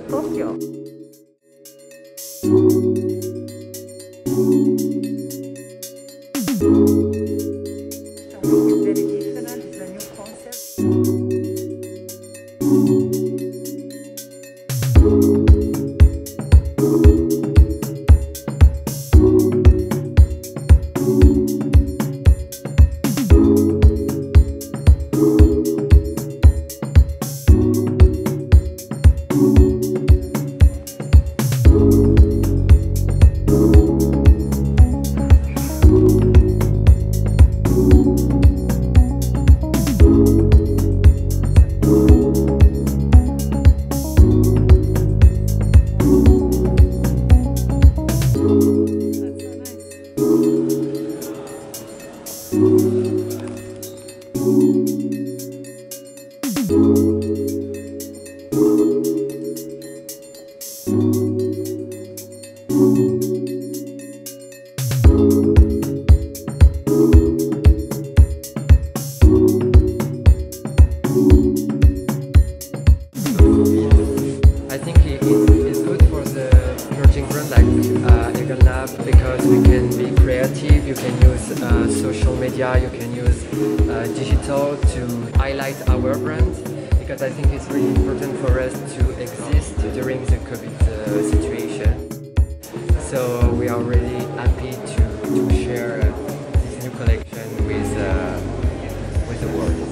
Tokyo. It's very different, it's a new concept. I think it's good for the emerging brand like Egon Lab, because we can be creative, you can use social media, you can use digital to highlight our brand, because I think it's really important for us to exist during the COVID situation. So we are really happy to share this new collection with the world.